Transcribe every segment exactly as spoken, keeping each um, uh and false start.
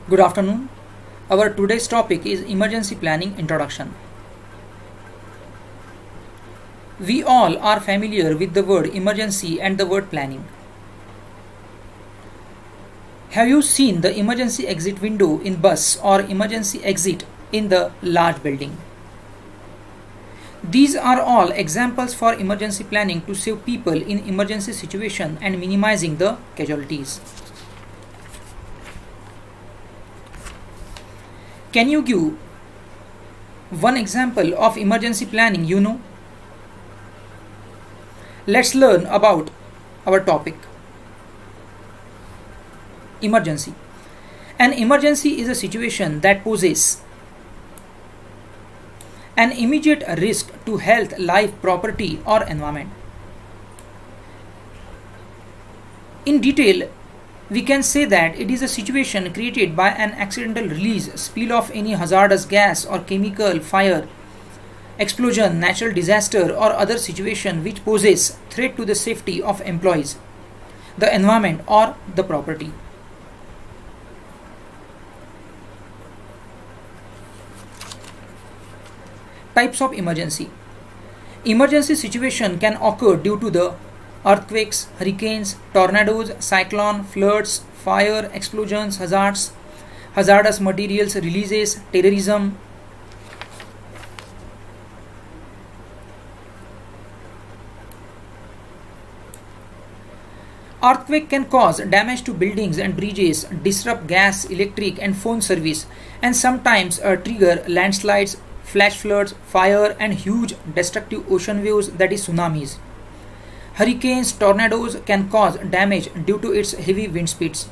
Good afternoon. Our today's topic is emergency planning introduction. We all are familiar with the word emergency and the word planning. Have you seen the emergency exit window in bus or emergency exit in the large building? These are all examples for emergency planning to save people in emergency situation and minimizing the casualties. Can you give one example of emergency planning you know? Let's learn about our topic. Emergency. An emergency is a situation that poses an immediate risk to health, life, property, or environment. In detail, we can say that it is a situation created by an accidental release, spill of any hazardous gas or chemical, fire, explosion, natural disaster, or other situation which poses threat to the safety of employees, the environment, or the property. Types of emergency. Emergency situation can occur due to the earthquakes, hurricanes, tornadoes, cyclone, floods, fire, explosions, hazards, hazardous materials releases, terrorism. Earthquake can cause damage to buildings and bridges, disrupt gas, electric, and phone service, and sometimes uh, trigger landslides, flash floods, fire, and huge destructive ocean waves, that is tsunamis. Hurricanes, tornadoes can cause damage due to its heavy wind speeds.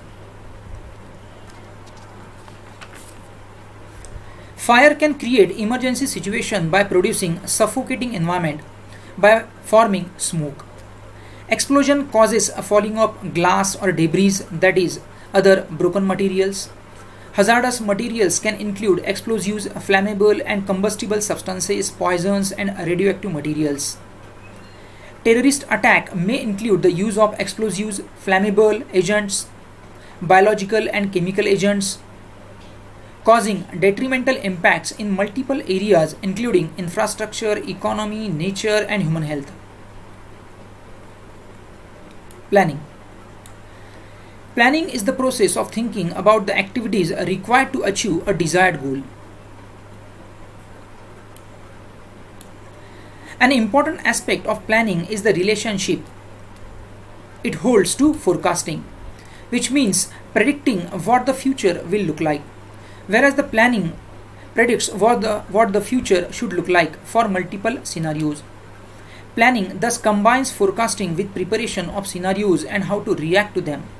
Fire can create emergency situation by producing suffocating environment by forming smoke. Explosion causes a falling of glass or debris, that is other broken materials. Hazardous materials can include explosives, flammable and combustible substances, poisons, and radioactive materials. Terrorist attack may include the use of explosives, flammable agents, biological and chemical agents, causing detrimental impacts in multiple areas including infrastructure, economy, nature, and human health. Planning. Planning is the process of thinking about the activities required to achieve a desired goal. An important aspect of planning is the relationship it holds to forecasting, which means predicting what the future will look like, whereas the planning predicts what the, what the future should look like for multiple scenarios. Planning thus combines forecasting with preparation of scenarios and how to react to them.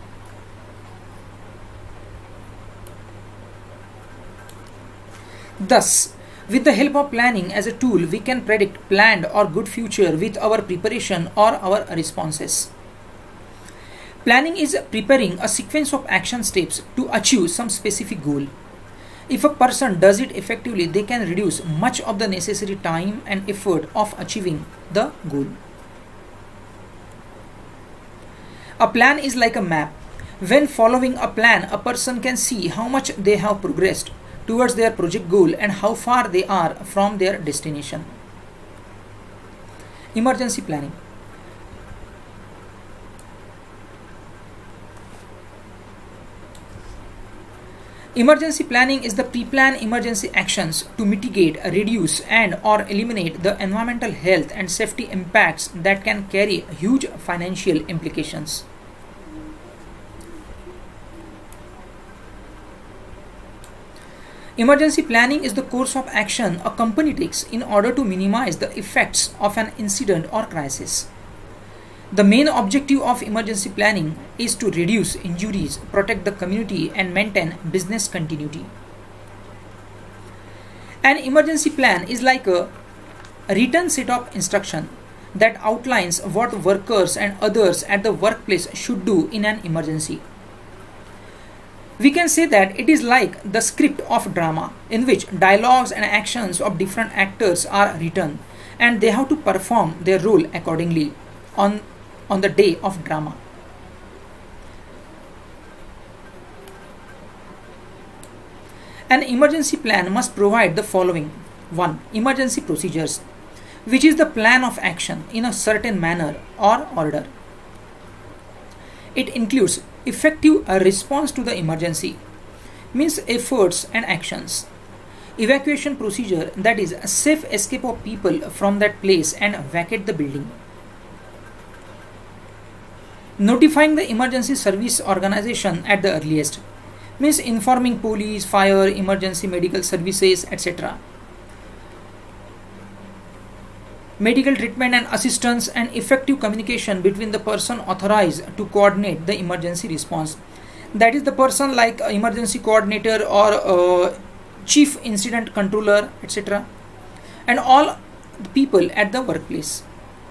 Thus, with the help of planning as a tool, we can predict planned or good future with our preparation or our responses. Planning is preparing a sequence of action steps to achieve some specific goal. If a person does it effectively, they can reduce much of the necessary time and effort of achieving the goal. A plan is like a map. When following a plan, a person can see how much they have progressed towards their project goal and how far they are from their destination. Emergency planning. Emergency planning is the pre-plan emergency actions to mitigate, reduce, and or eliminate the environmental health and safety impacts that can carry huge financial implications. Emergency planning is the course of action a company takes in order to minimize the effects of an incident or crisis. The main objective of emergency planning is to reduce injuries, protect the community, and maintain business continuity. An emergency plan is like a written set of instructions that outlines what workers and others at the workplace should do in an emergency. We can say that it is like the script of drama in which dialogues and actions of different actors are written and they have to perform their role accordingly on, on the day of drama. An emergency plan must provide the following. one. Emergency procedures, which is the plan of action in a certain manner or order. It includes effective response to the emergency, means efforts and actions. Evacuation procedure, that is a safe escape of people from that place and vacate the building. Notifying the emergency service organization at the earliest, means informing police, fire, emergency medical services, et cetera. Medical treatment and assistance and effective communication between the person authorized to coordinate the emergency response. That is the person like emergency coordinator or uh, chief incident controller, et cetera. And all the people at the workplace.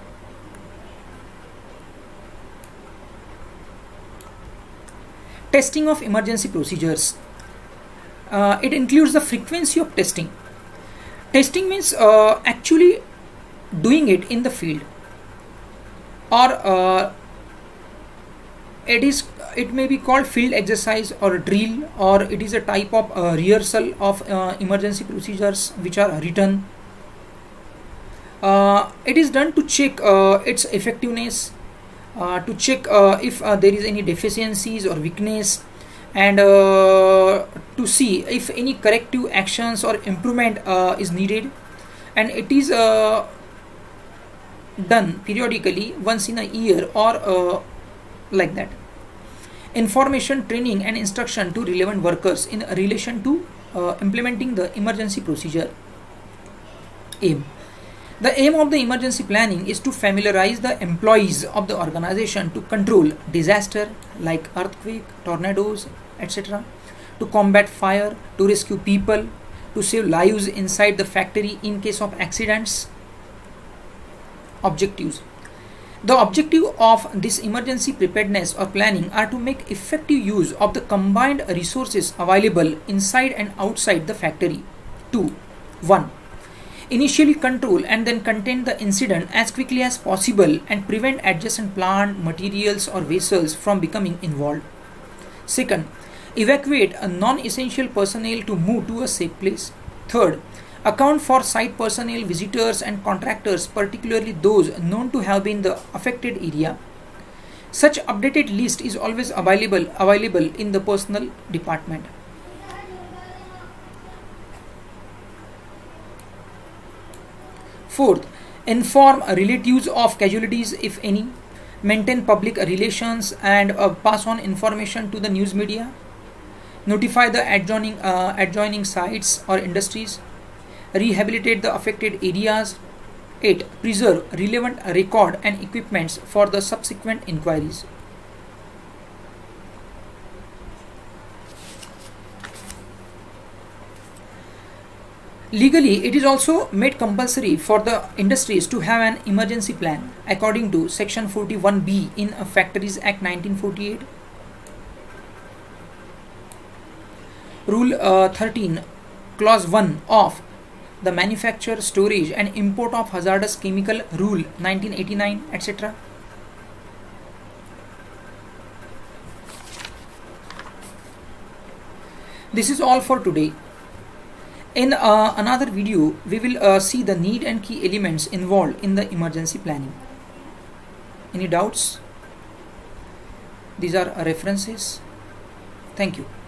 Testing of emergency procedures. Uh, it includes the frequency of testing. Testing means uh, actually doing it in the field, or uh, it is it may be called field exercise or drill, or it is a type of uh, rehearsal of uh, emergency procedures which are written. Uh, it is done to check uh, its effectiveness, uh, to check uh, if uh, there is any deficiencies or weakness, and uh, to see if any corrective actions or improvement uh, is needed. And it is uh, done periodically once in a year or uh, like that. Information, training and instruction to relevant workers in relation to uh, implementing the emergency procedure. Aim. The aim of the emergency planning is to familiarize the employees of the organization to control disaster like earthquake, tornadoes, et cetera, to combat fire, to rescue people, to save lives inside the factory in case of accidents. Objectives. The objective of this emergency preparedness or planning are to make effective use of the combined resources available inside and outside the factory. two. one. Initially control and then contain the incident as quickly as possible and prevent adjacent plant, materials or vessels from becoming involved. Second. Evacuate a non-essential personnel to move to a safe place. Third. Account for site personnel, visitors and contractors, particularly those known to have been the affected area. Such updated list is always available, available in the personnel department. Fourth, inform relatives of casualties if any. Maintain public relations and uh, pass on information to the news media. Notify the adjoining, uh, adjoining sites or industries. Rehabilitate the affected areas. eight. Preserve relevant record and equipments for the subsequent inquiries. Legally, it is also made compulsory for the industries to have an emergency plan according to Section forty-one B in Factories Act nineteen forty-eight. Rule uh, thirteen, Clause one of the Manufacture, Storage and Import of Hazardous Chemical Rule nineteen eighty-nine, et cetera. This is all for today. In uh, another video, we will uh, see the need and key elements involved in the emergency planning. Any doubts? These are references. Thank you.